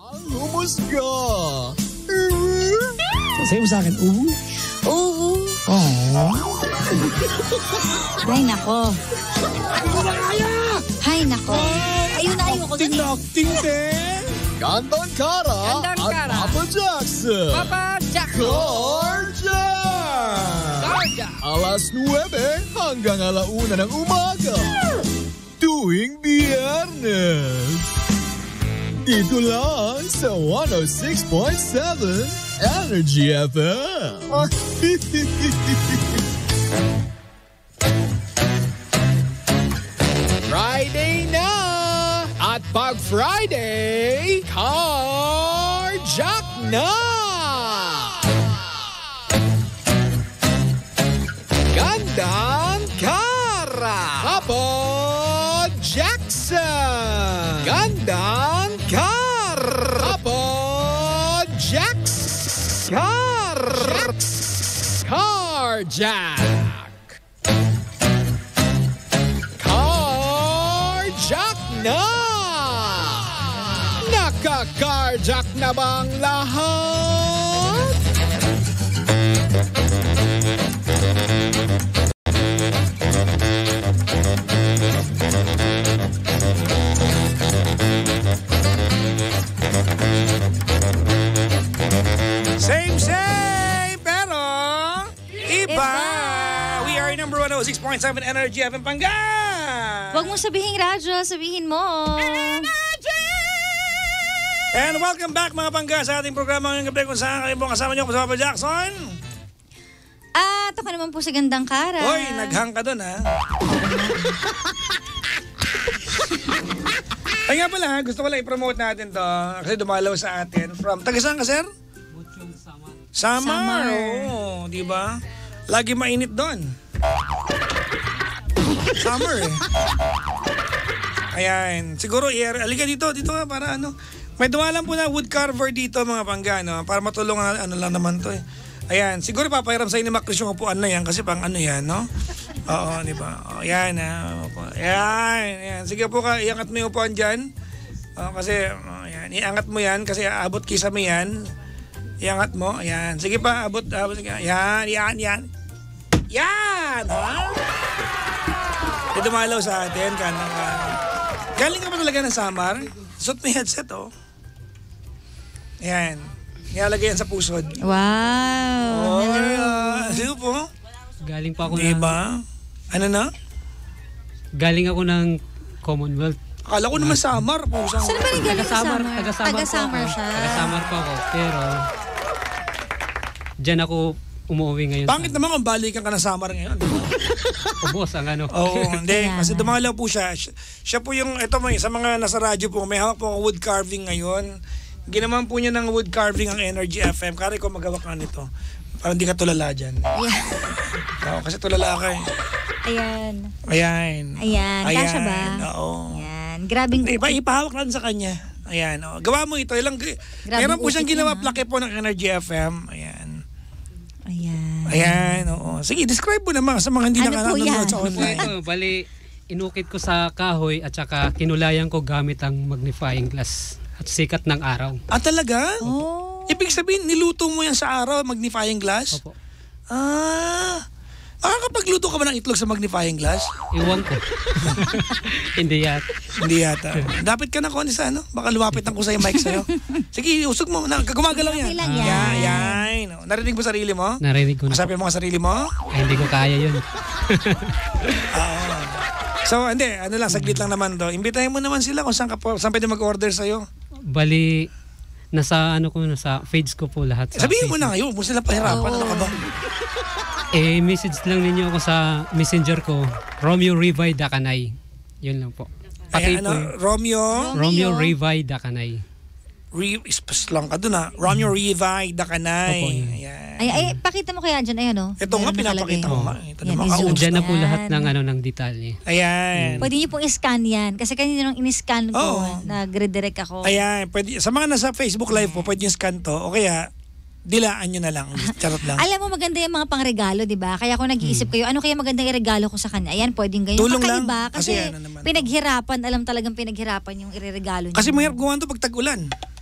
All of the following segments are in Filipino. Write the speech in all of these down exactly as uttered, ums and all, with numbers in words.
Humusga! Sasayo mo sa akin, uhu? Oo. Oh. Ay, nako. Ano na kaya? Ay, nako. Ayun na, ayun ko. Acting na acting, te. Gandang Kara Gandang at Kara. Papa Jackson. Papa Jackson. Karja! Karja. Alas nuwebe hanggang alauna ng umaga. Tuwing Biyernes. Dito lang sa one oh six point seven Energy F M. Friday na! At pag Friday, Carjack na! Gandang Kara! Papa Jackson! Gandang Kara! Papa Jackson! Car! Carjack! Carjack na! Naka-carjack na bang lahat? Same, same, pero iba. We are number one oh six point seven Energy F M Pangga. Huwag mong sabihin radyo, sabihin mo. And welcome back mga Pangga sa ating programa ngayong gabi kung saan kayo po kasama niyo po sa Papa Jackson. At ako naman po si Gandang Kara. Hoy, naghang ka doon ha. Ay nga pala, gusto ko lang i-promote natin to kasi dumalaw sa atin from, taga saan ka sir? Samar. Samar. Oo, di ba? Lagi mainit doon. Summer eh. Ayan, siguro air, alika dito, dito nga para ano. May dumalang po na wood carver dito mga Pangga, no? Para matulungan, ano lang naman to eh. Ayan, siguro papahiram sa inyo Macris yung upuan na yan kasi pang ano yan, no? Oo, di ba? O, yan, ha. Ayan, ayan. Sige po ka, iangat mo yung upuan dyan. O, kasi, o, ayan, iangat mo yan kasi aabot kisa mo yan. Iangat mo, ayan. Sige pa, abot, abot. Yan, yan, yan. Yan, ha? May dumalaw sa atin, kanang ka. Galing ka pa talaga ng Samar? Suot mo yung headset, oh. Ayan. Nilalagay yan sa pusod. Wow. Oh, uh, sino po? Galing pa ako diba? ng... Ano na? Galing ako ng Commonwealth. Akala ko naman Samar. Pusang. Saan ba galing sa Taga-Samar. Samar? Taga-Samar po Taga-Samar ako. siya. Taga-Samar po ako. Pero, dyan ako umuwi ngayon. Pangit naman kung balikan ka ng Samar ngayon. Ubos ang ano. Oo, hindi. Kaya Kasi nga. dumalaw po siya. Siya, siya po yung, ito mo, sa mga nasa radyo po, may hawak po ang wood carving ngayon. Ginaman po niya ng wood carving ang Energy F M. Kari ko magawak ka nito. Para hindi ka tulala dyan. Ayan. Oo, kasi tulala ka eh. Ayan. Ayan. Ayan. Kasya ba? Oo. Ayan. Grabing Iba, ipahawak lang sa kanya. Ayan. Oh. Gawa mo ito. Ilang, meron po siyang ukit ginawa yan, plake po ng Energy F M. Ayan. Ayan. Ayan. Oo. Sige, describe mo naman sa mga hindi Ano po nakanonood yan? sa online. Ito, bali, inukit ko sa kahoy at saka kinulayan ko gamit ang magnifying glass at sikat ng araw. Ah, talaga? Oh. Ibig sabihin, niluto mo yan sa araw, magnifying glass? Opo. Ah. Makakapagluto ka ba ng itlog sa magnifying glass? Iwan ko. Hindi yat. Hindi yata. Dapat ka na ko sa ano? Baka lumapit ang ko sa yung mic sa'yo. Sige, usog mo. Na, gumagalaw yan. Okay lang Ah, yan. yan. yan. Narinig mo sarili mo? Narinig ko na. Masapin mo ang sarili mo? Ay, hindi ko kaya yun. Oo. So, hindi. Ano lang, saglit lang naman to. Imbitahin mo naman sila kung saan, ka po, saan pwede mag-order sa'yo. Bali, nasa ano ko, nasa feeds ko po lahat. Sa Sabihin mo Facebook. na ngayon. Huwag mo sila pahirapan. Ano ka ba? Eh, message lang ninyo ako sa messenger ko, Romeo Rivay Dakanay. Yun lang po. Ay, Pati ano, po, Romeo? Romeo Rivay Dakanay. Re, ispas lang ka dun ha. Romeo Rivay, Dakanay. Opo, yun. Ayan. Ay, ay, pakita mo kaya dyan. Ayan, oh. Ito nga, Meron pinapakita nakalagay. ko nga. Ito Yan, naman, i-zoom. kausap. Diyan na po Yan. lahat ng ano ng detalye. Ayan. Pwede niyo pong i-scan yan. Kasi kanina nung in-scan ko, Oo. nag-redirect ako. Ayan. Pwede, sa mga nasa Facebook Live po, pwede yung scan to. O kaya, dilaan nyo na lang. Charot lang. Alam mo, maganda yung mga pangregalo, di ba? Kaya ako nag-iisip kayo, ano kaya magandang iregalo ko sa kanya? Ayan, pwedeng ganyan. Tulong lang. Kakaiba, Kasi kasi, ano naman to. pinaghirapan, alam talagang pinaghirapan yung ireregalo niya. Kasi mahirap gawa to pag tag-ulan.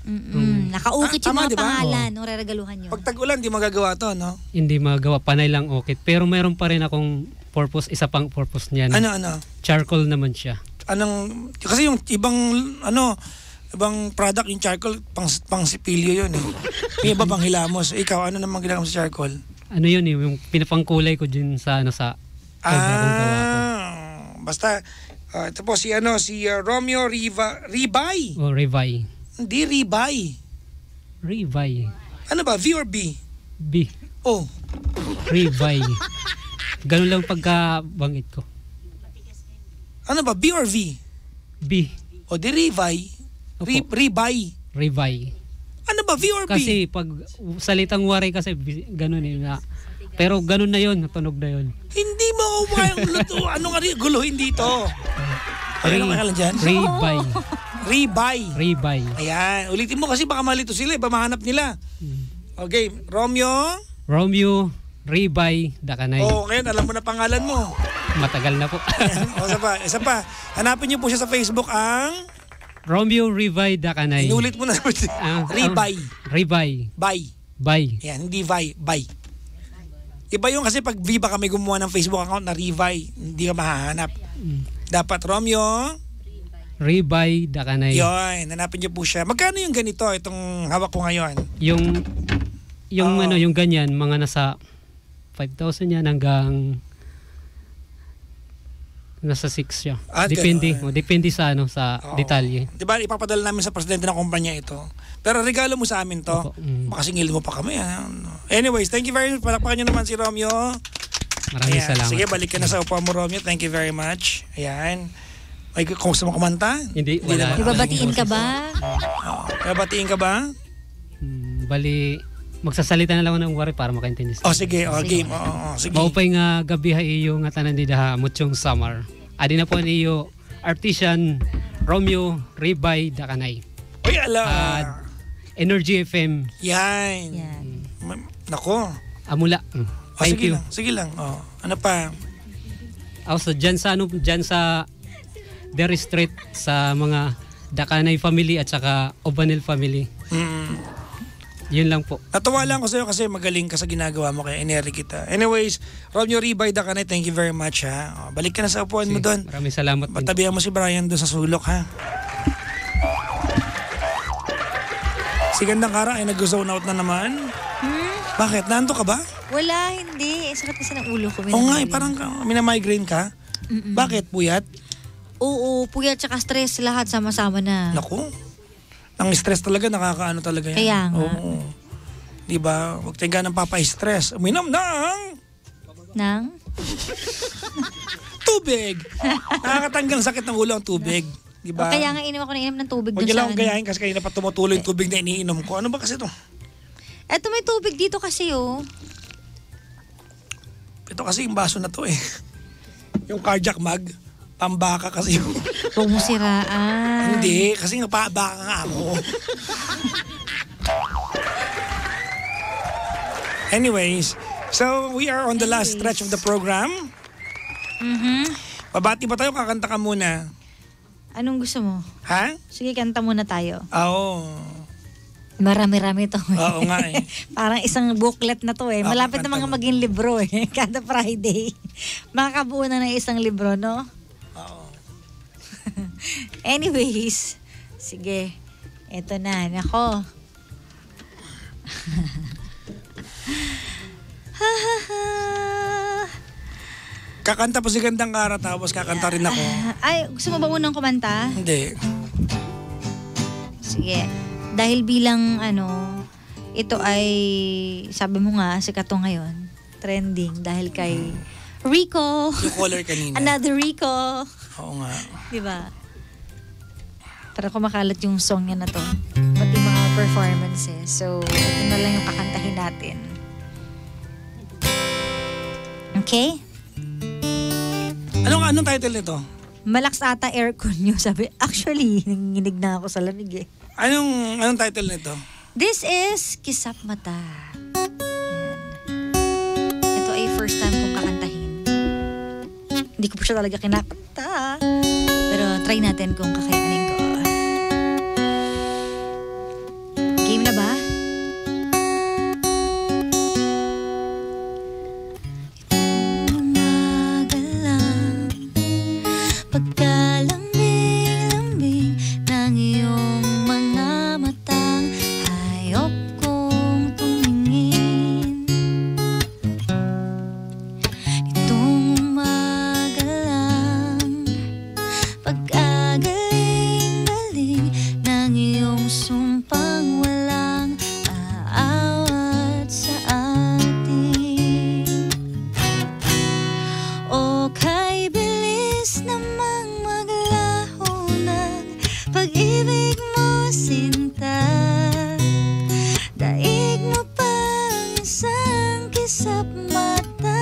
Mm-mm. Nakaukit Ah, yung tama, mga di ba? pangalan nung reregaluhan nyo. Pag tag-ulan, di magagawa to, no? Hindi magawa, panay lang ukit. Pero meron pa rin akong purpose, isa pang purpose niyan. Ano, ano? Charcoal naman siya. Anong, kasi yung ibang, ano, ibang product, yung charcoal, pang, pang sipilyo yun eh. May iba pang hilamos. Ikaw, ano naman ginagawa mo sa charcoal? Ano yun eh, yung pinapangkulay ko din sa, ano, sa obra kong gawa ko. Ah, basta, ah, ito po si, ano, si uh, Romeo Riva, Ribay. O, Revay. Hindi, Ribay. Revay. Ano ba, V or B? B. Oh, Revay. Ganun lang pagkabanggit ko. ano ba, B or V? B. O, di Ribay. Opo. Ri, Ribay. Revay. Ano ba, V or B? Kasi pag salitang waray kasi bi- ganun eh na. Pero ganun na yun, natunog na yun. Hindi mo ako kayang luto. Ano nga rin, guluhin dito. Ano ka lang dyan? Revay. Ribay. Revay. Ayan, ulitin mo kasi baka malito sila, iba mahanap nila. Okay, Romeo. Romeo Revay Dakanay. Oh, ngayon alam mo na pangalan mo. Matagal na po. O, isa pa, isa pa. Hanapin niyo po siya sa Facebook ang Romeo Revay Dakanay. inulit mo na. Ah, Ribay. Revay. Bye. Bye. Ayan, hindi Vi, bye. Iba yung kasi pag Viva kami gumawa ng Facebook account na Rivay, hindi ka mahahanap. Dapat Romeo. Revay Dakanay. Yun, hanapin niyo po siya. Magkano yung ganito, itong hawak ko ngayon? Yung yung Oo. ano, yung ganyan, mga nasa five thousand yan hanggang nasa six siya. Ah, Depende, ganun. oh, depende sa ano, sa Oo. detalye. Di ba, ipapadala namin sa presidente ng kumpanya ito. Pero regalo mo sa amin to. Opo, mm. Makasingil mo pa kami. Ano. Anyways, thank you very much. Palakpakan niyo naman si Romeo. Maraming Ayan. salamat. Sige, balik ka na sa upuan mo, Romeo. Thank you very much. Ayan. May kung gusto mo kumanta? Hindi, wala. naman. Di ba batiin ka ba? Oo. Kaya batiin ka ba? Hmm, bali, magsasalita na lang ako ng wari para makaintindi. O sige, o game. O, o, sige. Maupay nga gabi ha iyo nga tanan di daha mutyong summer. Adi na po niyo artisan Romeo Ribay Dakanay. Uy, ala. Ah, Energy F M Yan. Yan. Ma- Nako. Amula. Mm. O, Thank sige you. lang. Sige lang. O, ano pa? Also dyan sa ano dyan sa Derry Street sa mga Dakanay family at saka Obanel family. Mm. Yun lang po. Natuwa lang ako sa'yo kasi magaling ka sa ginagawa mo kaya ineri kita. Anyways, Romeo Ribay Dakanay, thank you very much ha. O, balik ka na sa upuan mo Sige, doon. maraming salamat din. Patabihan mo si Brian doon sa sulok ha. Si Gandang Kara ay nag-zone out na naman. Hmm? Bakit? Nanto ka ba? Wala, hindi. Eh, sakit kasi ng ulo ko. Oo nga eh, minamigrine. parang ka- minamigraine ka. Mm-mm. Bakit? Puyat? Oo, puyat tsaka stress lahat sama-sama na. Naku. Ang stress talaga, nakakaano talaga yan. Kaya nga. Oo. Di ba? Huwag tayo ganang papa-stress. Uminom ng Nang? tubig. Nakakatanggang sakit ng ulo ang tubig. Di O, ba? kaya nga inom ako ng inom ng tubig Huwag dun niyo sa lang akong gayahin kasi kanina pa tumutuloy yung tubig na iniinom ko. Ano ba kasi ito? Eto may tubig dito kasi oh. Ito kasi yung baso na to eh. Yung cardiac mag. Pambaka kasi yung... Huwag mo siraan. Hindi, kasi nga pabaka nga ako. Anyways, so we are on the last stretch of the program. Mhm. Babati pa tayo, kakanta ka muna. Anong gusto mo? Ha? Sige, kanta muna tayo. Oo. Marami-rami to. Oo nga eh. Parang isang booklet na to eh. Oo, Malapit na kanta mga mo. maging libro eh. Kada Friday. Makakabuo na ng isang libro, no? Oo. Anyways, sige. Eto na, nako. Kakanta po si Gandang Kara tapos kakanta rin ako. Ay, gusto mo ba unang kumanta? Hindi. Sige. Dahil bilang ano, ito ay, sabi mo nga, sikat to ngayon. Trending dahil kay Rico. Yung caller kanina. Another Rico. Oo nga. Di ba? Para kumakalat yung song niya na to. Pati mga performances. So, ito na lang yung kakantahin natin. Okay? Anong, anong title nito? Malakas ata aircon nyo. Sabi, actually, nanginginig na ako sa lamig eh. Anong, anong title nito? This is Kisap Mata. Yan. Ito ay first time kong kakantahin. Hindi ko po siya talaga kinakanta. Pero try natin kung kakayanin ko. pag-ibig mo sinta, daig mo pang isang kisap mata.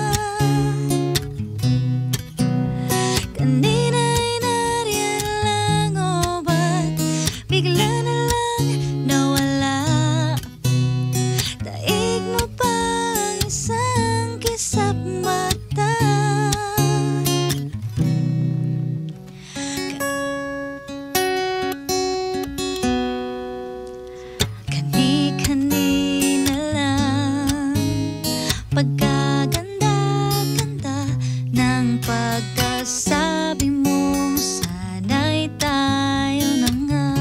Kanina'y nariyan lang, o ba't bigla na lang nawala? Daig mo pang isang kisap mata. Kani-kanina lang, pagkaganda-ganda ng pagkasabi mo, sana'y tayo na nga.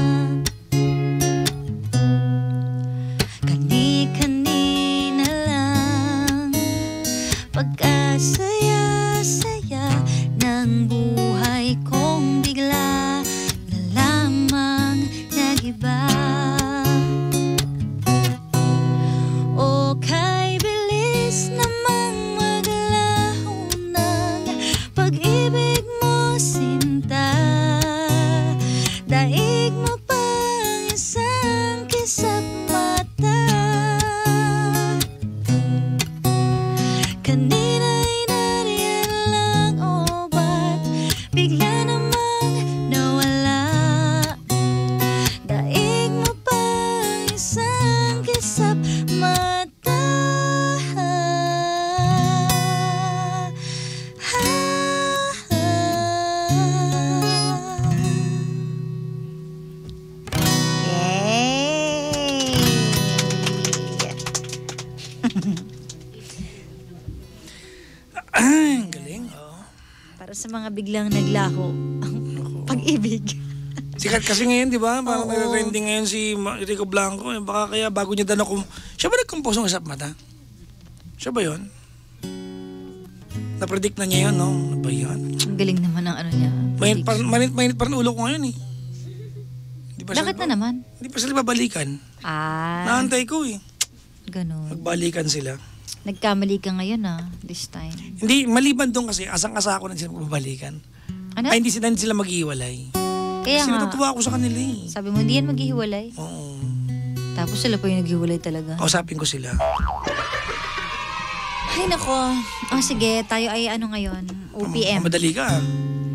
Kani-kanina lang, pagkasaya-saya ng buhay kong bigla na lamang nag-iba. O kay bilis namang maglaho ng pag-ibig mo sinta, daig mo pang isang kisap mata. Kanina'y nariyan lang, o ba't bigla namang nawala? Daig mo pang isang kisap mata. Ay, ang galing, oh. Para sa mga biglang naglaho ang pag-ibig. Sikat kasi ngayon, di ba? Parang Oo. nare-trending ngayon si Ma- Rico Blanco. Eh, baka kaya bago niya daw na... Siya ba nag-compose ng Isap Mata? Siya ba yun? Na-predict na niya yun, no? Ano ba yun? Ang galing naman ang ano niya. Mainit pa, mainit, mainit pa rin ulo ko ngayon, eh. Di pa Bakit sila- na naman? Hindi pa sila babalikan. Ah, Naantay ko, eh. ganun. Magbalikan sila. Nagkamali ka ngayon ah, this time. Hindi, maliban doon kasi, asang-asa ako na sila magbabalikan. Ano? Ay, hindi sila, hindi sila mag-iwalay. Kaya Kasi nga, natutuwa ako sa kanila, eh. sabi mo hindi yan maghihiwalay. Oo. Tapos sila pa yung naghiwalay talaga. Kausapin ko sila. Ay nako. Oh sige, tayo ay ano ngayon? O P M. Madali ka, ah.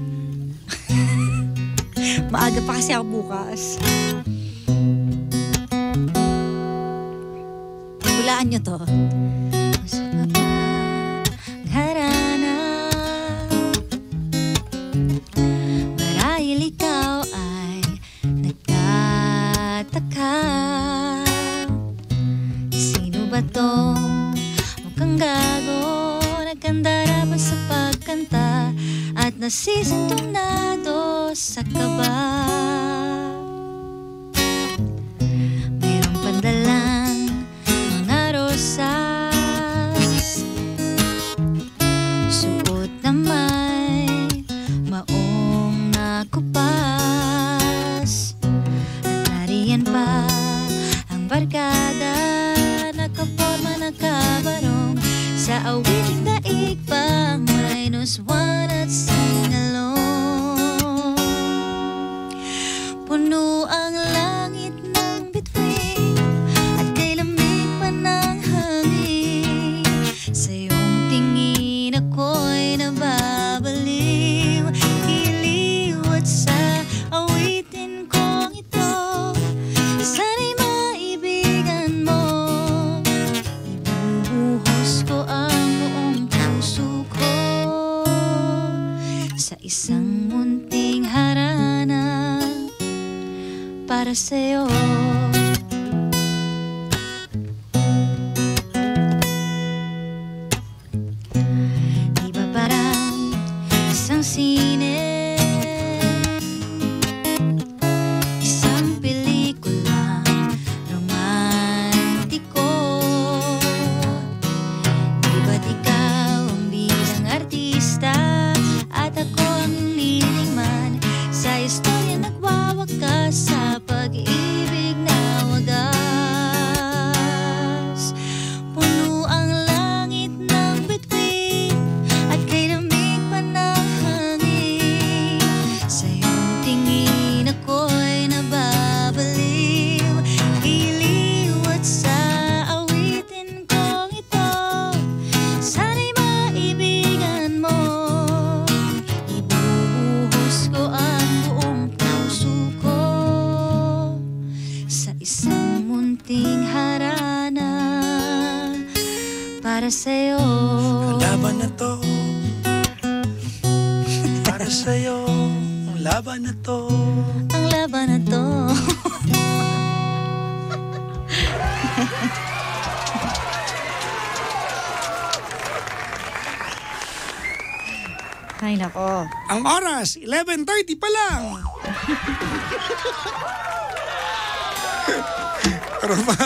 Maaga pa kasi ako bukas. Hulaan nyo to. Sa harana, marahil ikaw ay nagtataka. Sino ba tong mukhang gago, nagkandara pa sa pagkanta at nasisintonado sa kaba? Mayroong pandalang mga rosas, suot na may maong nakupas, at nariyan pa ang barkada, nakaporma nakabarong sa awiting daig pang minus one at singalong. Puno ang langit ng bituin at kay lamig pa ng hangin. Sa iyong tingin ako'y nababaliw, iliw at sa awitin kong ito, sana'y maibigan mo. Ibubuhos ko ang buong puso ko sa isang munting harana para sa'yo. Di ba parang isang sine, isang pelikulang romantiko? Di ba't ikaw ang bilang artista at ako ang lilingman sa istorya nagwawakas sa pag-ibig na para sa'yo. Ang laban na to para sa'yo. Ang laban na to. Ang laban na to. Ay, nako. Ang oras, eleven thirty pa lang. Pero pa,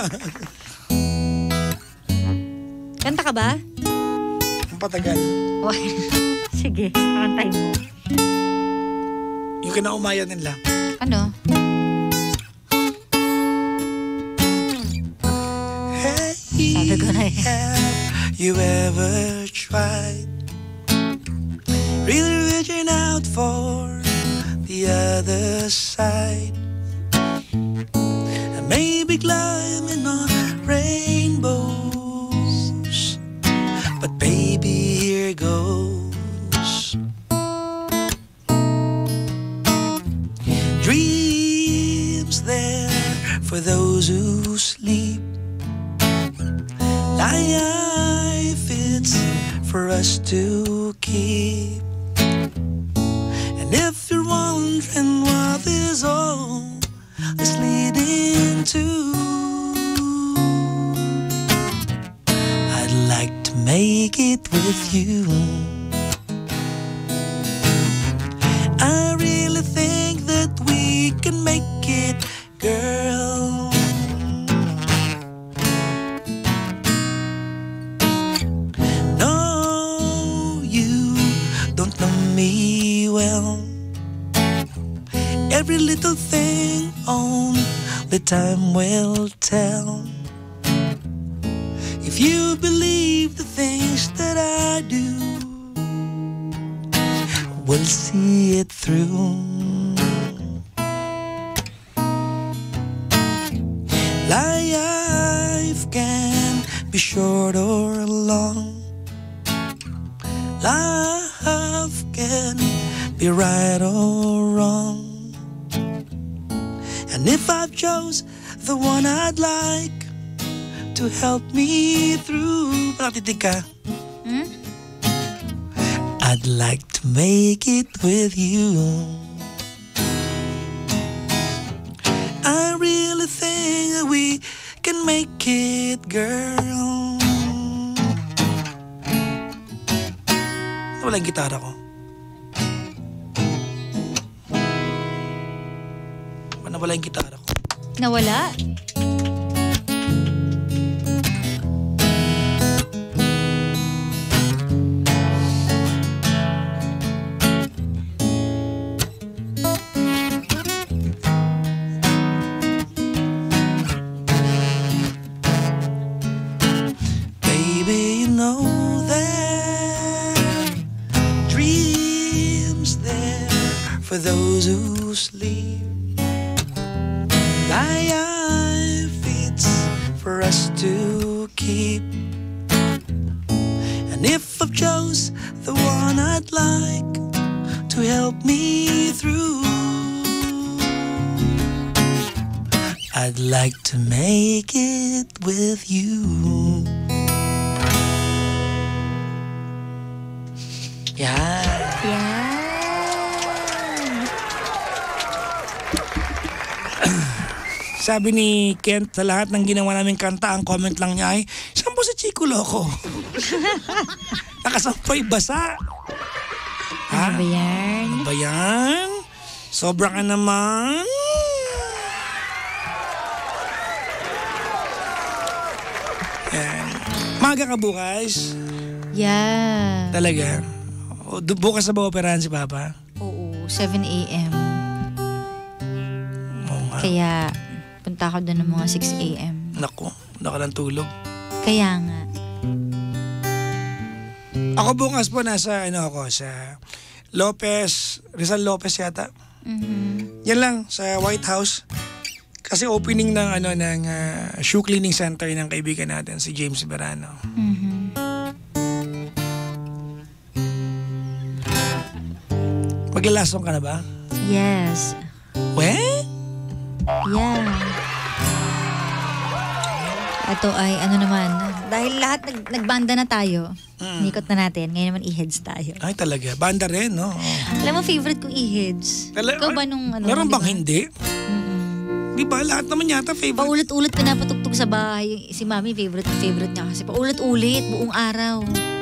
Kanta ka ba? ang patagal. Okay. Sige, kakantahin mo. Yung kinaumayan nila. Ano? Hey, Sabi ko na eh. have you ever tried really reaching out for the other side? And maybe climbing on rainbows, but baby, here goes. Dreams there for those who sleep. Life, it's for us to keep. And if you're wondering what this all is leading to, I'd like to make it with you. I really think that we can make it, girl. No, you don't know me well. Every little thing only time will tell. If you believe the things that I do, we'll see it through. Life can be short or long. Life can be right or wrong. And if I've chose the one I'd like to help me through, pakatitig ka. Hmm? I'd like to make it with you. I really think we can make it, girl. Wala yung gitara ko. Nawala yung gitara ko. Nawala? Baby, you know that dreams there for those who sleep. Life, it's for us to keep. And if I've chose the one I'd like to help me through, I'd like to make it with you. Yeah. Yan. Sabi ni Kent, sa lahat ng ginawa naming kanta, ang comment lang niya ay, saan po si Chico Loco? Nakasampay basa. Ano ba yan? Ano ba yan? Sobra ka naman. Yan. Maga ka bukas? Yeah. Talaga? O, du- bukas na ba operahan si Papa? Oo, seven a.m. Oo nga. Kaya punta ako doon ng mga six a.m. Naku, nakalang tulog. Kaya nga. Ako bukas po nasa, ano ako, sa Lopez, Rizal Lopez yata. Mhm. Yan lang, sa White House. Kasi opening ng, ano, ng ah, shoe cleaning center ng kaibigan natin, si James Verano. Mhm. Maglalasong ka na ba? Yes. We? Yeah. Ito ay ano naman, Dahil lahat nag, nagbanda na tayo. Mm. Nikot na natin. Ngayon naman i-heads tayo. Ay talaga, banda rin, no? Oh. Alam mo, favorite kong i-heads. Tala- Ikaw ba nung ano? Meron di bang ba? hindi? Mm-mm. Di ba? Lahat naman yata favorite. Paulit-ulit pinapatugtog sa bahay. Si Mami, favorite favorite niya kasi paulit-ulit, buong araw.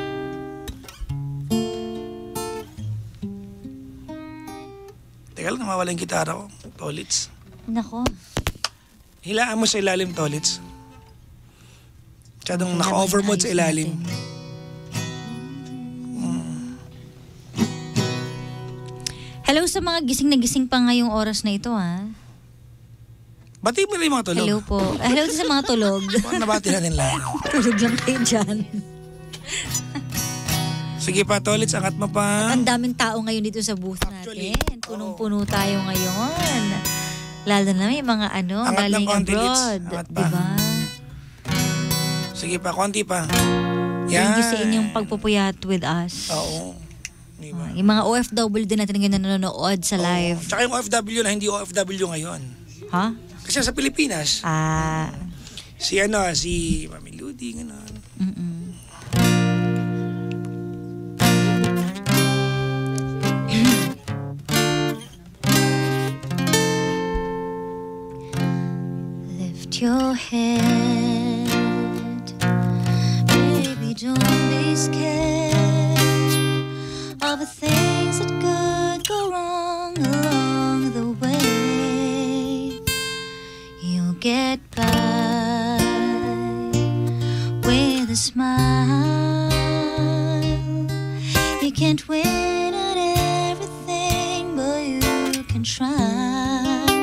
Teka lang, nawawala yung gitara ko. Tolits. Nako. Hilaan mo sa ilalim, Tolits. Masyadong Okay, naka-overmode sa ayos ilalim. natin. Hello sa mga gising na gising pa ngayong oras na ito, ha? Bati mo na yung mga tulog. Hello po. Ah, hello sa mga tulog. Baka nabati natin lang. Tulog lang kayo dyan. Sige pa, Tolits, angat mo pa. Ang daming tao ngayon dito sa booth Actually, natin. Punong-puno tayo ngayon. Lalo na may mga ano, Angat ng galing konti, Litz. abroad. Angat pa. Diba? Sige pa, konti pa. Thank you sa inyong pagpupuyat with us. Oo. Diba? Yung mga O F W din natin ngayon nanonood sa live. Tsaka yung O F W na hindi O F W ngayon. Ha? Kasi sa Pilipinas, Ah. si ano, si Mami Ludi, gano'n. Mm-mm. Lift your head, baby, don't be scared of the things that could go wrong along the way. You'll get by with a smile. You can't win at everything, but you can try.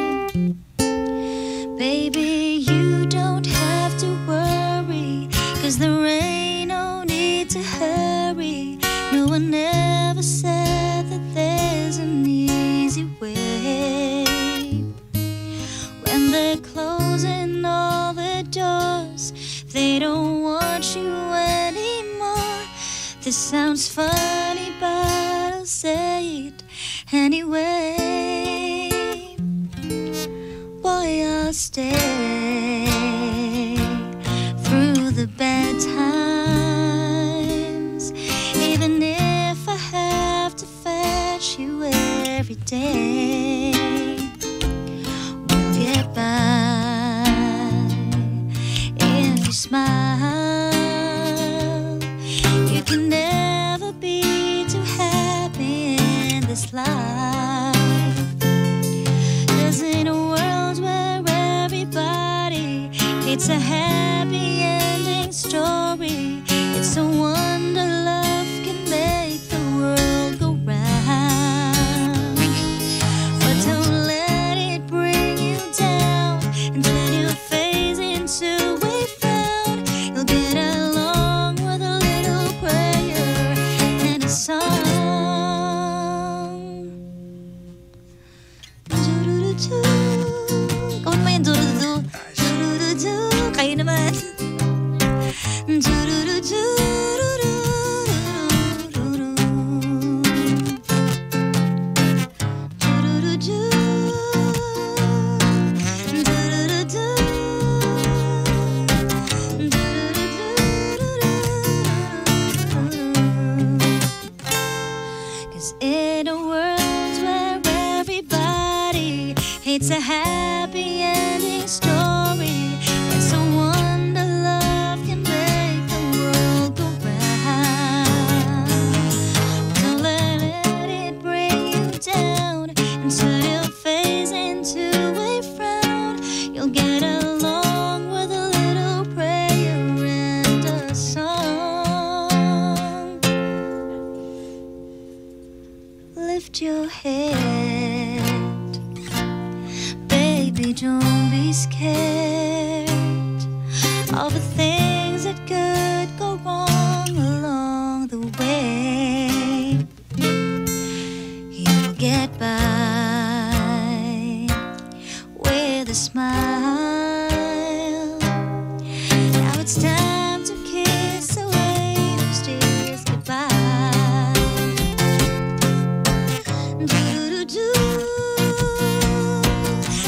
Baby, you don't have to worry, 'cause there ain't no need to hurry. No one ever said that there's an easy way. When they're closing all the doors, they don't want you anymore. This sounds funny, but I'll say it anyway. Boy, I'll stay through the bad times, even if I have to fetch you every day. We'll get by if you smile. You can never be too happy in this life. 'Cause in a world where everybody hates a happy ending story, it's a wonder love can make the world go round. But don't let it bring you down and turn your face into a frown. You'll get along with a little prayer and a song. Du-du-du-du. Ikaw naman yung du-du-du. Du-du-du-du. Kayo naman. Du-du-du-du. Cause in a world where everybody hates a happy ending story, it's a wonder love can make the world go round. Don't let it bring you down and turn your face into a frown. You'll get along with a little prayer and a song. Lift your head, baby, don't be scared of the things that could go wrong along the way. You'll get by with a smile. Now it's time to kiss away those tears goodbye. Do-do-do.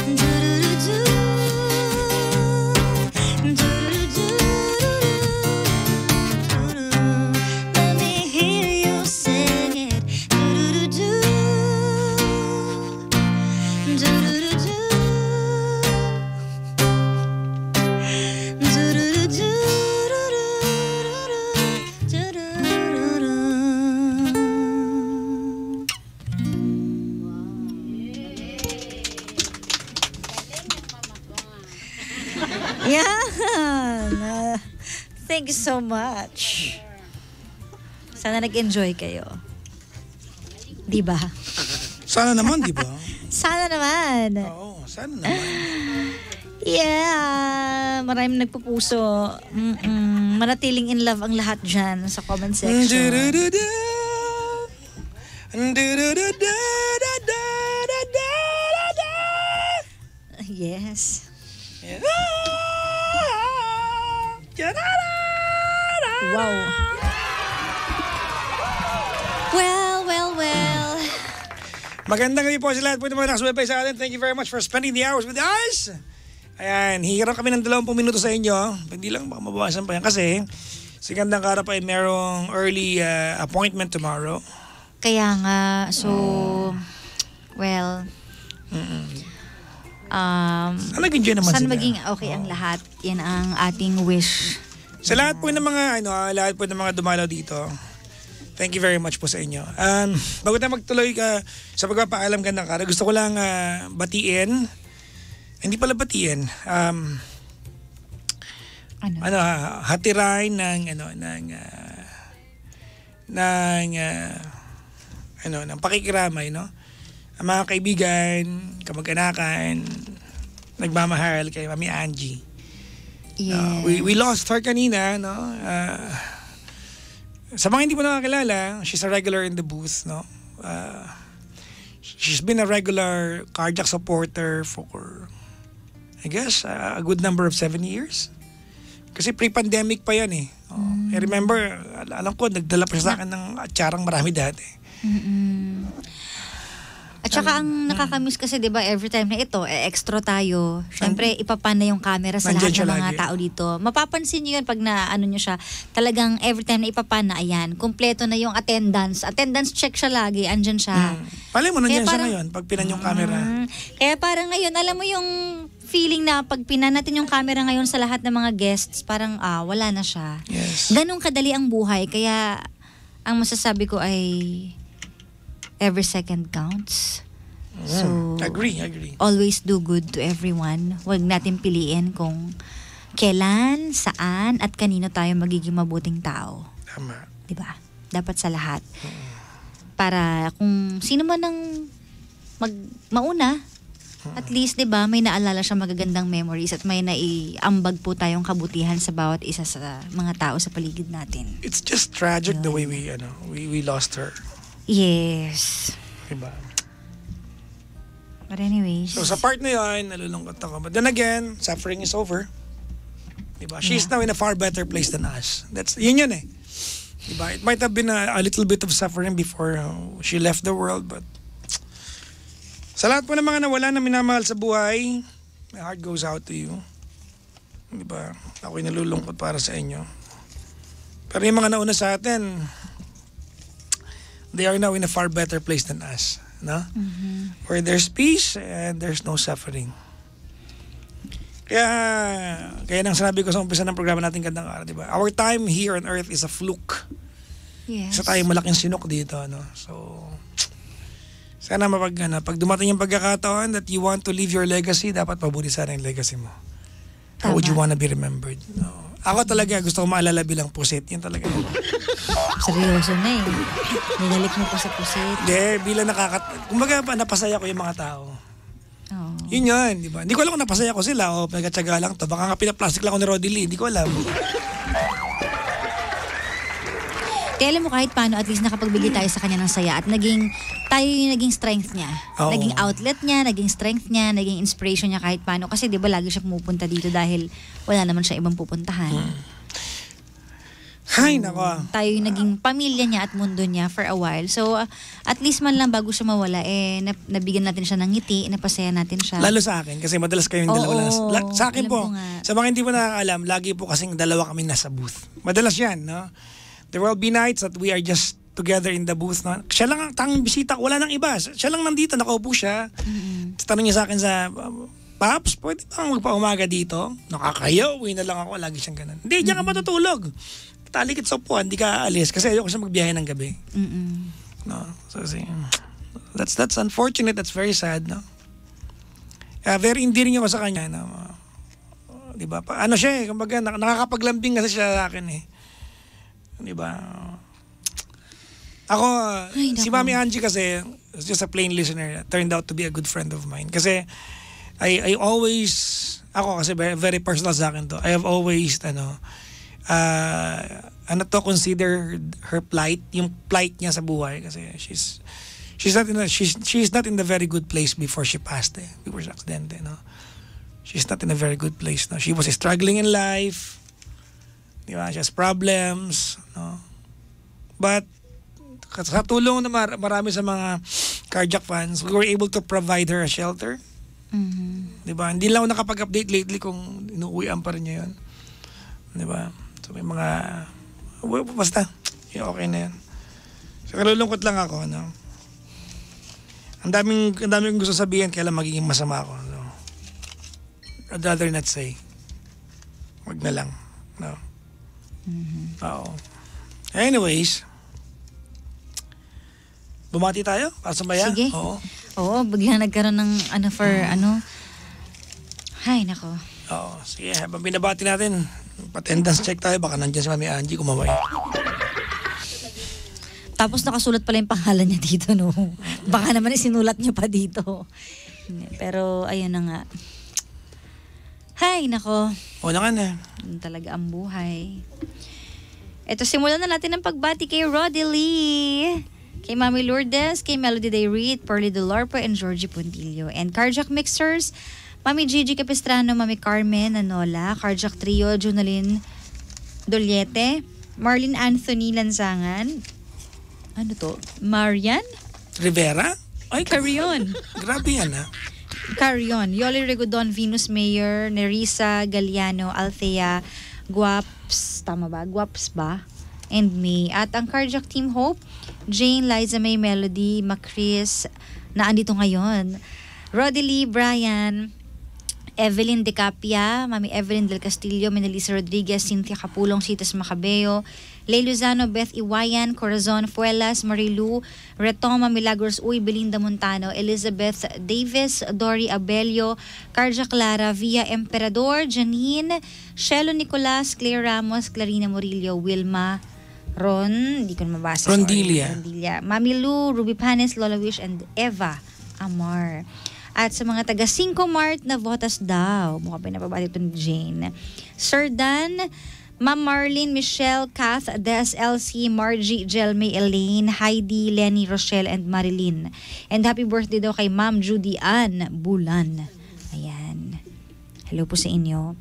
Do-do-do. Do-do-do. Yan. Uh, thank you so much. Sana nag-enjoy kayo. Di ba? Sana naman, di ba? Sana naman. Oo, sana naman. Yeah. Maraming nagpupuso. Mm-mm. Manatiling in love ang lahat dyan sa comment section. Du-du-du-du. Du-du-du-du-du-du-du-du-du. Yes. Wow. Well, well, well. Magandang gabi po sa lahat po ng mga nakasubaybay sa atin. Thank you very much for spending the hours with us. Ayan, hihirap kami ng dalawang minuto sa inyo. Hindi lang, baka mabawasan pa yan. Kasi si Gandang Karap ay merong early uh, appointment tomorrow. Kaya nga, so, well, um, Sana nag-enjoy naman sana sila. maging okay ang lahat. Yan ang ating wish. Sa lahat po ng mga, ano, lahat po ng mga dumalaw dito, thank you very much po sa inyo. Um, bago tayo magtuloy ka sa pagpapaalam Gandang Karap, gusto ko lang uh, batiin, hindi pala batiin, um, Ano? ano, uh, hatiray ng, ano, ng, uh, ng, uh, ano, ng pakikiramay, no? Ang mga kaibigan, kamag-anakan, nagmamahal kay Mami Angie. Yes. Uh, we, we lost her kanina, no? Uh, sa mga hindi mo nakakilala, she's a regular in the booth, no? Uh, she's been a regular cardiac supporter for, I guess, uh, a good number of seven years. Kasi pre-pandemic pa yan eh. Oh, Mm. I remember, al- alam ko, nagdala pa siya sa akin ng atsarang marami dati. Mm-mm. At saka ang nakakamiss kasi 'di ba every time na ito eh, extra tayo. Syempre ipapan na yung camera sa Nandyan lahat siya ng mga lagi. tao dito. Mapapansin niyo 'yun pag na ano niyo siya. Talagang every time na ipapan na ayan, kumpleto na yung attendance. Attendance check siya lagi, andyan siya. Mm. Palay mo, Kaya nandiyan siya parang- ngayon pag pinan yung camera. Mm. Kaya parang ngayon, alam mo yung feeling na pag pinan natin yung camera ngayon sa lahat ng mga guests, parang ah, wala na siya. Yes. Ganong kadali ang buhay. Kaya ang masasabi ko ay every second counts. So, Mm. Agree, agree. always do good to everyone. Huwag natin piliin kung kailan, saan, at kanino tayo magiging mabuting tao. Tama. 'Di ba? Dapat sa lahat. Para kung sino man ang mag mauna, at least 'di ba, may naalala siya magagandang memories at may naiambag po tayong kabutihan sa bawat isa sa mga tao sa paligid natin. It's just tragic the way we, ano, we, we lost her. Yes. Diba? But anyways. So sa part na yun, nalulungkot ako. But then again, suffering is over. Diba? She's now in a far better place than us. That's, yun yun eh. Diba? It might have been a, a little bit of suffering before uh, she left the world, but sa lahat po ng mga nawala na minamahal sa buhay, my heart goes out to you. Diba? Ako'y nalulungkot para sa inyo. Pero yung mga nauna sa atin, they are now in a far better place than us. No? Mm-hmm. Where there's peace and there's no suffering. Kaya, kaya nang sinabi ko sa umpisa ng programa natin Gandang Araw, di ba? Our time here on earth is a fluke. Yes. Isa tayong malaking sinok dito, no? So, sana mapag, ano, pag dumating yung pagkakataon that you want to leave your legacy, dapat mabuti sana yung legacy mo. How would you Tama. wanna be remembered? No. Ako talaga, gusto ko maalala bilang pusit. Yan talaga. Seryoso na eh. Nilalik mo pa sa pusit. Hindi, bilang nakakat... Kumbaga, pa, napasaya ko yung mga tao. Oh. Yun yun, di ba? Hindi ko alam kung napasaya ko sila o nagkatsaga lang to. Baka nga pinaplastic lang ako ni Roddy Lee. Hindi ko alam. Kaya alam mo kahit paano at least nakapagbigay tayo sa kanya ng saya at naging tayo yung naging strength niya. Oo. Naging outlet niya, naging strength niya, naging inspiration niya kahit paano. Kasi di ba lagi siya pumupunta dito dahil wala naman siya ibang pupuntahan. Hmm. Ay, nako. Tayo yung naging pamilya niya at mundo niya for a while. So uh, at least man lang bago siya mawala, eh nab- nabigyan natin siya ng ngiti, napasaya natin siya. Lalo sa akin, kasi madalas kayong Oo, dalawa lang. La- sa akin alam po, ko nga. sa mga hindi po nakakaalam, lagi po kasing dalawa kami nasa booth. Madalas yan, no? There will be nights that we are just together in the booth. No? Siya lang ang tanging bisita, wala nang iba. Siya lang nandito, nakaupo siya. Mm-hmm. Tanong niya sa akin sa, um, Paps, pwede bang magpaumaga dito? Nakakayo, uwi na lang ako. Lagi siyang ganun. Hindi, diyan ka matutulog. Talikit sa upuan, hindi ka aalis. Kasi ayoko siya magbiyahe ng gabi. Mm-mm. No? So, see, that's, that's unfortunate. That's very sad, no? Uh, very endearing ako sa kanya. No? di ba? Pa- Ano siya eh, kumbaga nak- nakakapaglambing kasi siya sa akin eh. Di ba? Ako, Ay, si naku. Mami Angie kasi, just a plain listener, turned out to be a good friend of mine. Kasi, I, I always, ako kasi very, very personal sa akin to, I have always, ano, uh, ano to, consider her plight, yung plight niya sa buhay. Kasi she's, she's not in a, she's, she's not in the very good place before she passed eh, before she accidente, no? She's not in a very good place, no? She was struggling in life, di ba? She has problems, no? But, sa tulong na mar- marami sa mga cardiac fans, we were able to provide her a shelter. Mhm. Di ba? Hindi lang ako nakapag-update lately kung inuuwian pa rin niya yun. Di ba? So may mga, well, basta, yun, okay na yan. So kalulungkot lang ako, no? Ang daming, ang daming gusto sabihin, kaya lang magiging masama ako, no? I'd rather not say. Wag na lang, no? Oo. Anyways, bumati tayo para sa maya. Sige. Oo. Oo, biglang nagkaroon ng ano for ano. Hay, nako. Oo. Sige, habang binabati natin, attendance check tayo. Baka nandiyan si Mami Angie kumaway. Tapos nakasulat pala yung pangalan niya dito, no? Baka naman isinulat niya pa dito. Pero ayun na nga. Hay, nako. O na ka na. Yun talaga ang buhay. Ito, simulan na natin ang pagbati kay Roddy Lee, kay Mami Lourdes, kay Melody Dayrit, Pearly Delorpo, and Georgie Puntillo. And Cardiac Mixers, Mami Gigi Capistrano, Mami Carmen Anola, Cardiac Trio, Junalyn Doliete, Marlene Anthony Lanzangan, ano to? Marian? Rivera? Ay, Carrion. grabe yan ha. Carrion, Yoli Regodon, Venus Mayer, Nerissa Galiano, Althea, Guaps, tama ba? Guaps ba? And me. At ang Cardiac Team Hope, Jane, Liza May, Melody, Macris, na andito ngayon. Roddy Lee, Brian, Evelyn Decapia, Mami Evelyn Del Castillo, Menelisa Rodriguez, Cynthia Capulong, Citas Macabeo, Lay Luzano, Beth Iwayan, Corazon Fuelas, Marilu, Retoma Milagros Uy, Belinda Montano, Elizabeth Davis, Dory Abelio, Carja Clara, Via Emperador, Janine, Shelo Nicolas, Claire Ramos, Clarina Murillo, Wilma Ron, hindi ko na mabasa. sorry. Rondilia. Rondilia. Mami Lu, Ruby Panes, Lola Wish, and Eva Amar. At sa mga taga Cinco Mart na votas daw, mukha pa napabati ito ni Jane. Sir Dan, Ma'am Marlene, Michelle, Kath, Des, Elsie, Margie, Jelmay, Elaine, Heidi, Lenny, Rochelle, and Marilyn. And happy birthday daw kay Ma'am Judy Ann Bulan. Ayan. Hello po sa inyo.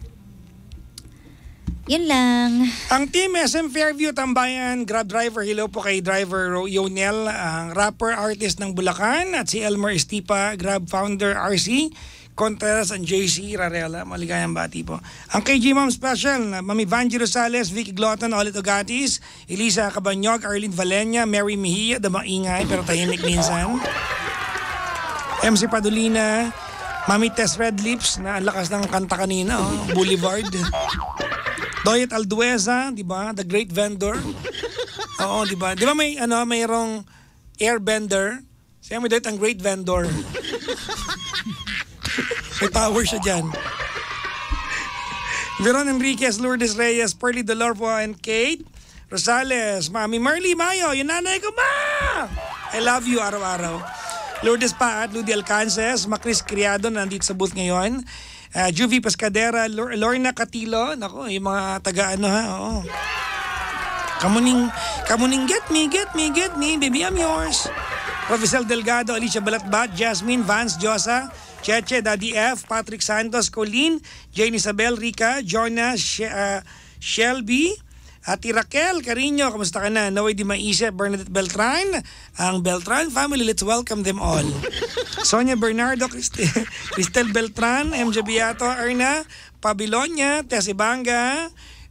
Yun lang. Ang Team S M Fairview Tambayan, Grab Driver, hello po kay driver Ro- Yonel, ang rapper artist ng Bulacan, at si Elmer Estipa, Grab founder R C, Contreras, and J C Rarela. Maligayang bati po. Ang K G Mom Special, Mami Vanji Rosales, Vicky Gloton, Olit Ogatis, Elisa Cabanyog, Arlene Valenya, Mary Mejia, the maingay pero tahimik minsan. M C Padulina, Mami Tess Red Lips, na ang lakas ng kanta kanina, oh, Boulevard. Doyet Aldueza, di ba? The Great Vendor. Oo, di ba? Di ba may, ano, mayroong airbender? Siya may Doyet ang Great Vendor. May power siya dyan. Veron Enriquez, Lourdes Reyes, Pearly Delorpo, and Kate Rosales. Mami Marley Mayo, yung nanay ko, ma! I love you araw-araw. Lourdes Paat, Ludi Alcances, Macris Criado, nandito sa booth ngayon. Uh, Juvie Pescadera, Lor- Lorna Catilo, nako, yung mga taga ano ha, oo. Kamuning, kamuning get me, get me, get me, baby I'm yours. Professor Delgado, Alicia Balatbat, Jasmine, Vance, Josa, Cheche, Daddy F, Patrick Santos, Colleen, Jane Isabel, Rica, Jonah, She- uh, Shelby, Ati Raquel, Carino, kamusta ka na? Naway di maisip, Bernadette Beltran, ang Beltran family, let's welcome them all. Sonia Bernardo, Christi- Cristel Beltran, M J Beato, Erna, Pabilonia, Tessie Banga,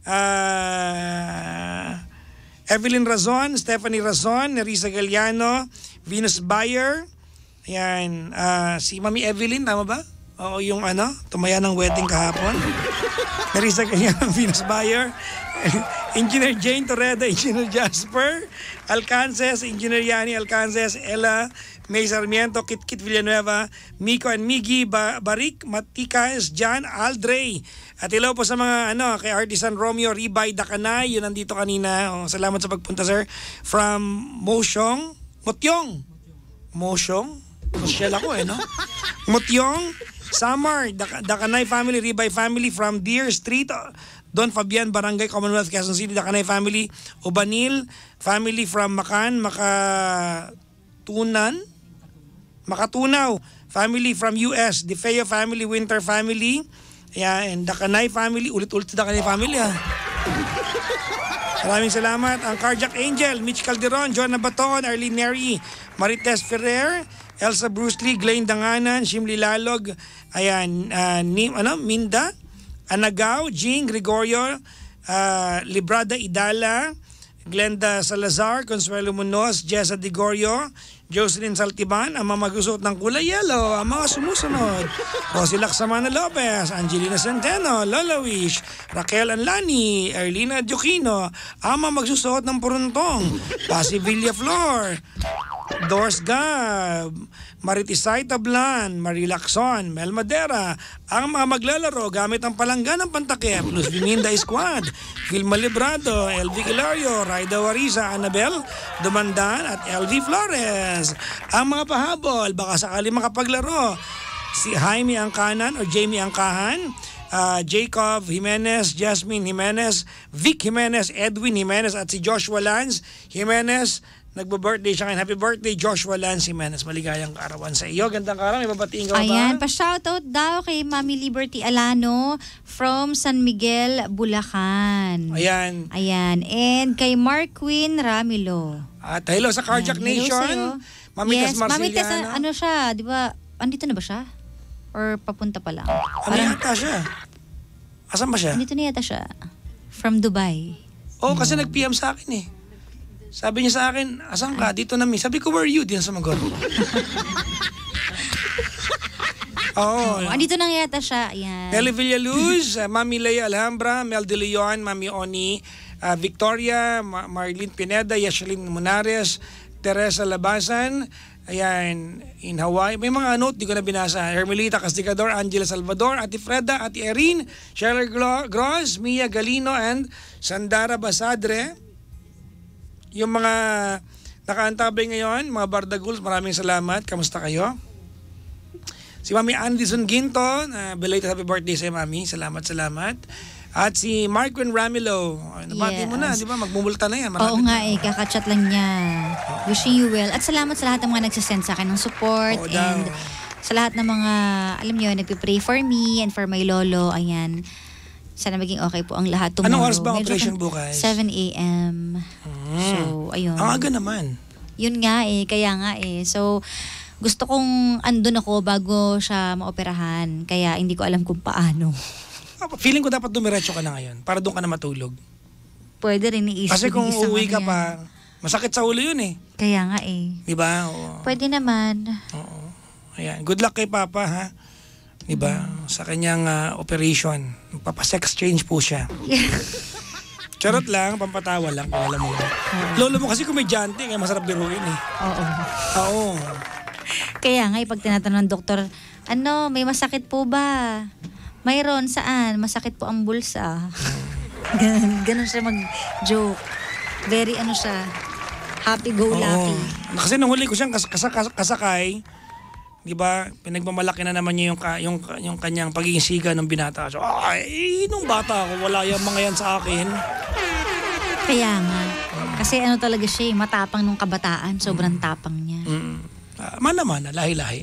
uh, Evelyn Razon, Stephanie Razon, Nerissa Galliano, Venus Bayer, ayan, uh, si Mami Evelyn, tama ba? Oo, yung ano, tumaya ng wedding kahapon. Nerissa Galliano, Venus Bayer, Engineer Jane Torreda, Engineer Jasper Alcances, Engineer Yani Alcances, Ella May Sarmiento, Kit Kit Villanueva, Miko and Miggy, ba- Barik, Matikas, John, Aldre. At hello po sa mga ano, kay Artisan Romeo, Ribay, Dakanay, yun nandito kanina. Oh, salamat sa pagpunta, sir. From Mosyong, Motyong. Mosyong? Mosyel ako eh, no? Motyong, Samar, Dak- Dakanay family, Ribay family from Deer Street, Don Fabian, Barangay Commonwealth, Quezon City, Dakanay family, Ubanil, family from Macan, Makatunan, Makatunaw, family from U S, DeFeo family, Winter family, yeah, and Dakanay family, ulit-ulit sa Dakanay family ah. Maraming salamat. Ang Cardiac Angel, Mitch Calderon, John Nabaton, Arlene Neri, Marites Ferrer, Elsa Bruce Lee, Glenn Danganan, Shimli Lalog, ayan, uh, Nim, ano, Minda, Anagaw, Jing Gregorio, uh, Librada Idala, Glenda Salazar, Consuelo Munoz, Jessa Digorio, Jocelyn Saltiban, ang mga magsusuot ng kulay yellow, ang mga sumusunod. Rosy Laksamana Lopez, Angelina Centeno, Lola Wish, Raquel Anlani, Erlina Diokino, ang mga magsusuot ng puruntong. Pasi Villaflor, Doris Gab, Maritisay Tablan, Marie Lacson, Mel Madera, ang mga maglalaro gamit ang palanggan ng pantakip, Luz Biminda Squad, Vilma Librado, L V Hilario, Raida Warisa, Annabel Dumandan at L V Flores. Ang mga pahabol, baka sakali makapaglaro, si Jaime Angkanan o Jamie Angkahan, uh, Jacob Jimenez, Jasmine Jimenez, Vic Jimenez, Edwin Jimenez at si Joshua Lance Jimenez. Nagbo-birthday siya ngayon. Happy birthday, Joshua Lance Jimenez. Maligayang kaarawan sa iyo. Gandang kaarawan. May babatiin ka ba? Ayan, pa-shoutout daw kay Mami Liberty Alano from San Miguel, Bulacan. Ayan. Ayan. And kay Marquin Ramilo. At hello sa Cardiac Ayan, hello Nation. sa'yo. Mami Yes, Tess Mami Tess, Marciliano. ano siya, di ba? Andito na ba siya? Or papunta pa lang? Ano yata siya? Asan ba siya? Andito na yata siya. From Dubai. Oo, oh, kasi nag-P M sa akin eh. Sabi niya sa akin, asan ka? Dito na mi. Sabi ko, where are you? Di na sumagot. Oo. Oh, andito na yata siya. Ayan. Nelly Villaluz, uh, Mami Leia Alhambra, Mel De Leon, Mami Oni, uh, Victoria, Ma- Marlene Pineda, Yashlyn Munares, Teresa Labasan, ayan, in Hawaii. May mga note, di ko na binasa. Hermelita Casticador, Angela Salvador, Ate Freda, Ate Erin, Sheryl Glo- Gross, Mia Galino, and Sandara Basadre. Yung mga nakaantabay ngayon, mga Bardaguls, maraming salamat. Kamusta kayo? Si Mami Anderson Ginto, uh, belated happy birthday sa Mami. Salamat, salamat. At si Marquin Ramilo. Nabati mo na, Yes. di ba? Magmumulta na yan. Marami Oo nga na. eh, kakachat lang niya. Wishing you well. At salamat sa lahat ng mga nagsasend sa akin ng support. Oo daw. And sa lahat ng mga, alam niyo, nagpipray for me and for my lolo. Ayan. Sana maging okay po ang lahat tomorrow. Anong oras ba ang Medyo operation kan- bukas? seven a.m. So, ayun. Ang aga naman. Yun nga eh, kaya nga eh. So, gusto kong andun ako bago siya maoperahan. Kaya hindi ko alam kung paano. Feeling ko dapat dumiretso ka na ngayon para doon ka na matulog. Pwede rin iisip. Kasi kung isang uuwi ka ano yan. pa, masakit sa ulo yun eh. Kaya nga eh. Di ba? Oo. Pwede naman. Oo. Ayan. Good luck kay Papa ha. Di ba? Sa kanyang ah, operation. Papa-sex change po siya. Charot lang, pampatawa lang. Kung alam mo. Lolo mo kasi komedyante, kaya masarap biruin eh. Oo. Oo. Kaya nga, eh, pag tinatanong ng doktor, ano, may masakit po ba? Mayroon, saan? Masakit po ang bulsa. ganun, ganun siya mag-joke. Very ano siya, happy-go-lucky. Oo. Kasi nung huli ko siyang kas- kas- kas- kasakay, di ba, pinagmamalaki na naman niya yung, ka- yung, yung kanyang pagiging siga ng binata. So, ay, nung bata ako, wala yung mga yan sa akin. Kaya nga. Kasi ano talaga siya, eh, matapang nung kabataan. Sobrang tapang niya. Mm. Uh, mana-mana, lahi-lahi.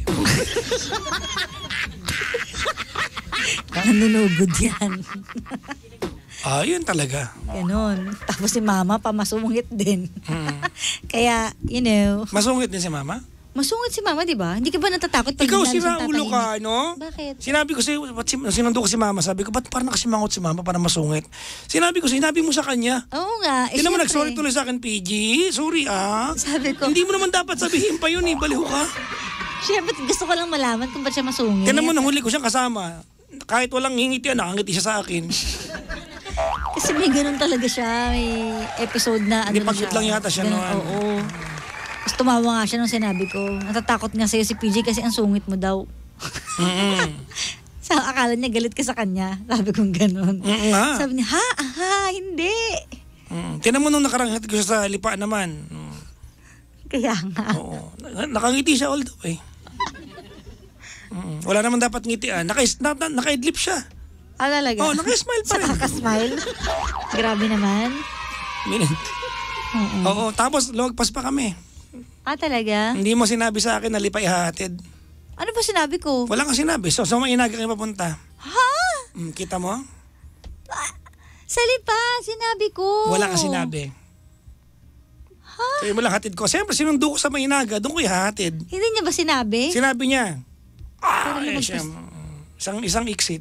Nanunugod yan. Ah, yun talaga. Ganon. Tapos si mama, pamasungit din. Mm. Kaya, you know, Masungit din si Mama? masungit si mama, di ba? Hindi ka ba natatakot pag Ikaw, lalo sira siyang ulo tatahimik? ka, no? Bakit? Sinabi ko sa'yo, ba't si, sinundo ko si Mama, sabi ko, ba't parang nakasimangot si Mama para masungit? Sinabi ko, sinabi mo sa kanya. Oo nga. Eh, Hindi naman syempre. nag-sorry tuloy sa akin, P G. Sorry ah. Sabi ko, Hindi mo naman dapat sabihin pa yun eh, baliw ka. syempre gusto ko lang malaman kung ba't siya masungit. Kaya naman, nahuli ko siyang kasama. Kahit walang ngingiti yan, nakangiti siya sa akin. Kasi may ganun talaga siya. May episode na ano Hindi, na pagod siya. lang yata siya Ganun, noon. Oo. Tapos tumawa nga siya nung sinabi ko. Natatakot nga sa'yo si P J kasi ang sungit mo daw. Mm-mm. Sa akala niya galit ka sa kanya. Sabi kong ganun. Mm nga. Sabi niya, ha? Aha, hindi. Mm. Tinan mo nung nakaranghat ko siya sa lipa naman. Mm. Kaya nga. Oo. Na- Nakangiti siya all the way. Mm. Wala naman dapat ngitian. Naka- na- na- Naka-idlip siya. Ah, talaga? Oh, naka-smile pa rin. Nakaka-smile. Grabe naman. Minute. Oo. Oo, tapos lumagpas pa kami. Ah, talaga? Hindi mo sinabi sa akin na lipa ihahatid. Ano ba sinabi ko? Wala kang sinabi. So, sa mga inaga kayo papunta. Ha? Mm, kita mo? Sali pa, sinabi ko. Wala kang sinabi. Ha? Kaya mo lang hatid ko. Siyempre, sinundo ko sa mga inaga. Doon ko ihahatid. Hindi niya ba sinabi? Sinabi niya. Ah, Pero eh, lumagpas- siya, isang, isang exit.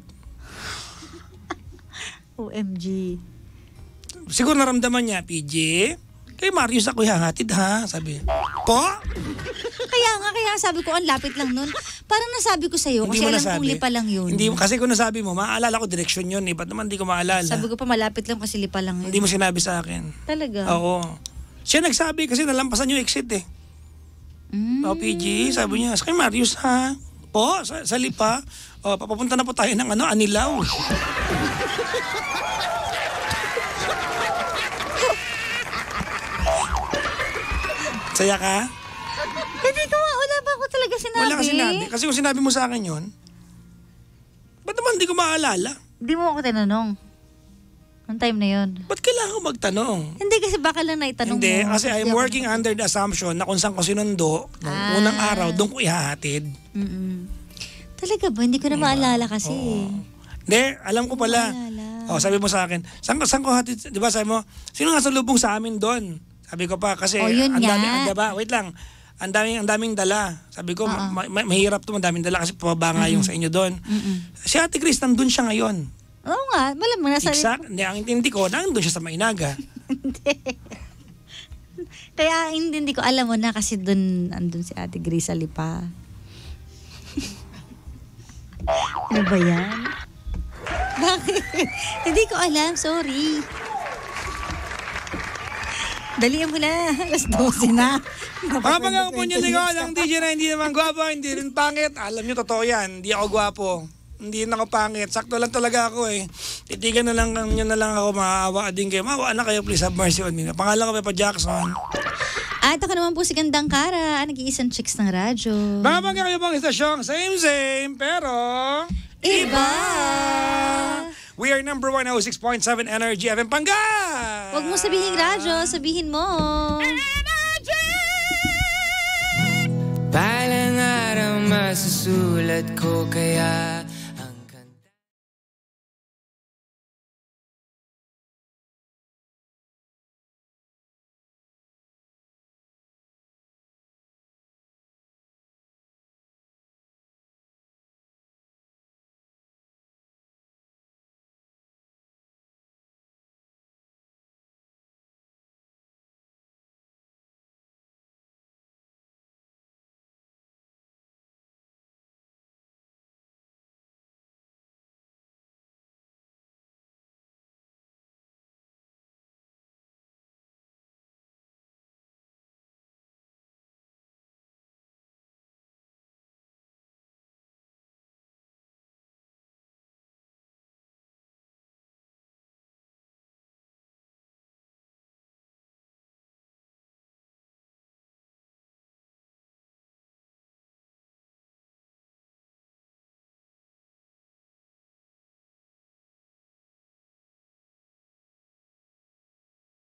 O M G. Siguro naramdaman niya, P J, kay Marius ako ihahatid ha, sabi. Po? Kaya nga, kaya sabi ko, ang lapit lang nun. Parang nasabi ko sa'yo, kasi mo alam nasabi. kong lipa lang yun. Hindi, kasi kung nasabi mo, maaalala ko direksyon yun eh. Ba't naman hindi ko maalala? Sabi ko pa, malapit lang kasi lipa lang yun. Hindi mo sinabi sa akin. Talaga? Oo. Siya nagsabi kasi nalampasan yung exit eh. Mm. O, P G, sabi niya, kay Marius ha? Po, sa, sa lipa. O, papapunta na po tayo ng ano, Anilaw. Saya ka? Hindi ko, wala ba ako talaga sinabi? Wala ka sinabi. Kasi kung sinabi mo sa akin yun, ba't naman hindi ko maalala? Hindi mo ako tinanong. Ang time na yun. Ba't kailangan ko magtanong? Hindi kasi baka lang naitanong Hindi, mo. kasi I'm ako- working under the assumption na kung saan ko sinundo, nung Ah. unang araw, doon ko ihahatid. Mm-mm. Talaga ba? Hindi ko na maalala kasi. Hindi, alam ko pala. Maalala. Oh, sabi mo sa akin, saan, ko- saan ko hatid, di ba sabi mo, sino nga sa lubong sa amin doon? Sabi ko pa, kasi Oh, yun ang nga. daming, ang diba, wait lang, ang daming, ang daming dala. Sabi ko, ma- ma- mahirap to, ang daming dala kasi pababa nga yung sa inyo doon. Si Ate Chris, nandun siya ngayon. Oo nga, malamang nasa... Exact, hindi, ang intindi ko, nandun siya sa Mainaga. Kaya hindi, hindi ko alam mo na kasi doon andun si Ate Grace Alipa. Ano ba yan? Bakit? Hindi ko alam, sorry. Dalihan mo na, alas dose na. Mga pangako po niyo, ang D J na hindi naman gwapo, hindi rin pangit. Alam niyo, totoo yan, hindi ako gwapo. Hindi na ako pangit. Sakto lang talaga ako eh. Titigan na lang nyo na lang ako, maaawa din kayo. Maawa na kayo, please have mercy on me. Pangalan ko Pepa Jackson. At ako naman po si Gandang Kara, nag-iisang chicks ng radyo. Mga pangako pong istasyong, same same, pero... Iba! We are number one oh six point seven Energy F M Pangga! Huwag mo sabihin radyo, sabihin mo. Balang araw masusulat ko kaya